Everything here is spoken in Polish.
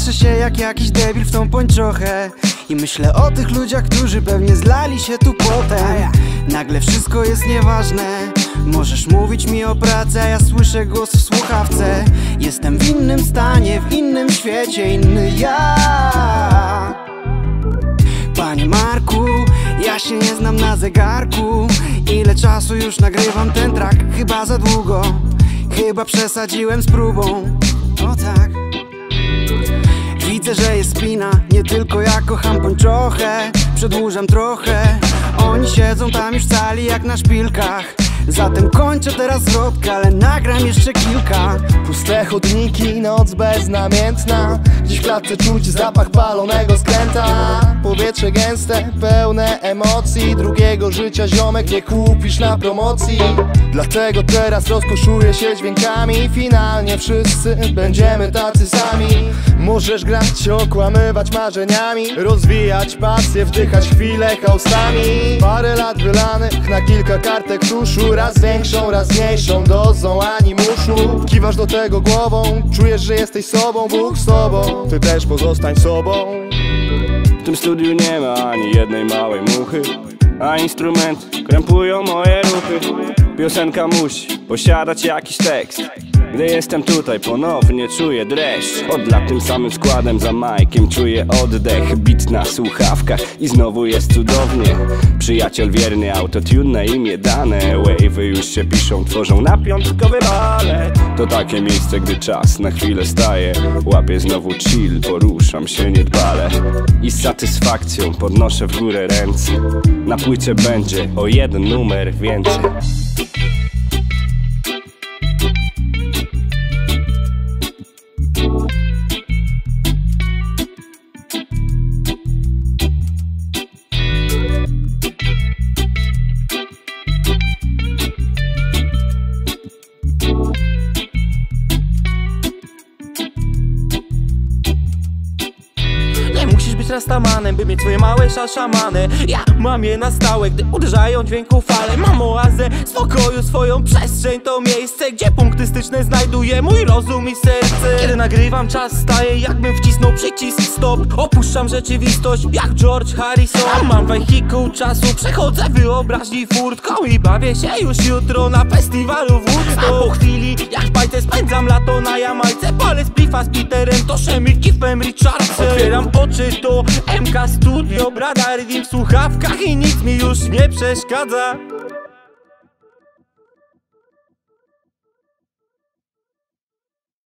Patrzę się jak jakiś debil w tą pończochę i myślę o tych ludziach, którzy pewnie zlali się tu potem. Nagle wszystko jest nieważne. Możesz mówić mi o pracy, a ja słyszę głos w słuchawce. Jestem w innym stanie, w innym świecie, inny ja. Panie Marku, ja się nie znam na zegarku. Ile czasu już nagrywam ten track? Chyba za długo. Chyba przesadziłem z próbą. O tak. Widzę, że jest spina. Nie tylko ja kocham pończochę. Przedłużam trochę. Oni siedzą tam już w sali jak na szpilkach. Zatem kończę teraz zwrotkę, ale nagram jeszcze kilka. Puste chodniki, noc beznamiętna. Gdzieś w klatce czuć zapach palonego skręta. Powietrze gęste, pełne emocji. Drugiego życia ziomek nie kupisz na promocji. Dlatego teraz rozkoszuję się dźwiękami. Finalnie wszyscy będziemy tacy sami. Możesz grać, okłamywać marzeniami, rozwijać pasję, wdychać chwilę hausami. Parę lat wylanych na kilka kartek tuszu. Raz większą, raz mniejszą dozą animuszu. Kiwasz do tego głową, czujesz, że jesteś sobą. Bóg z tobą, ty też pozostań sobą. W tym studiu nie ma ani jednej małej muchy, a instrumenty krępują moje ruchy. Piosenka musi posiadać jakiś tekst. Gdy jestem tutaj ponownie czuję dreszcz. Od lat tym samym składem za majkiem czuję oddech. Beat na słuchawkach i znowu jest cudownie. Przyjaciel wierny, autotune na imię dane. Wave'y już się piszą, tworzą na piątkowy balet. To takie miejsce, gdy czas na chwilę staje. Łapię znowu chill, poruszam się niedbale i z satysfakcją podnoszę w górę ręce. Na płycie będzie o jeden numer więcej. Musisz być rastamanem, by mieć swoje małe szaszamany. Ja mam je na stałe, gdy uderzają dźwięku fale. Mam oazę spokoju, swoją przestrzeń. To miejsce, gdzie punkty styczne znajduje mój rozum i serce. Kiedy nagrywam, czas staje, jakbym wcisnął przycisk stop. Opuszczam rzeczywistość, jak George Harrison. Mam wehikuł czasu, przechodzę wyobraźni furtką i bawię się już jutro na festiwalu Woodstock. A po chwili, jak w bajce spędzam lato na Jamajce. Palę splifa z Peterem, to Szemir, Kiffem, Richardson. Otwieram oczy, to MK Studio, Brada Redeem w słuchawkach i nic mi już nie przeszkadza.